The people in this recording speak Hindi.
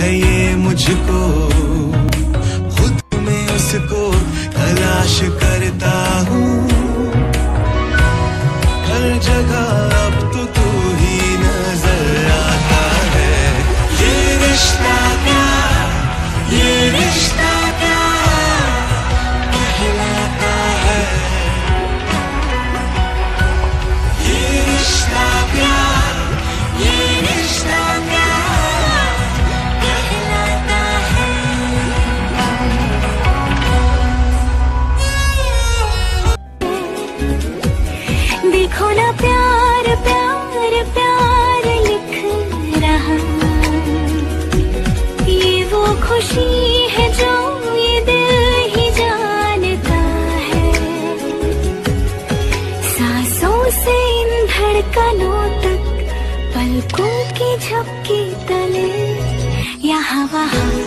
है ये मुझको, खुद में उसको तलाश करता हूँ। हर जगह अब तो तू ही नजर आता है। ये रिश्ता क्या, ये रिश्ता क्या कहलाता है। ये रिश्ता क्या, ये रिश्ता क्या कहलाता है। देखो ना प्यार प्यार प्यार लिख रहा, ये वो खुशी है जो ये दिल ही जानता है। सांसों से इन धड़कनों तक, पलकों की झपकी तले, यहाँ वहाँ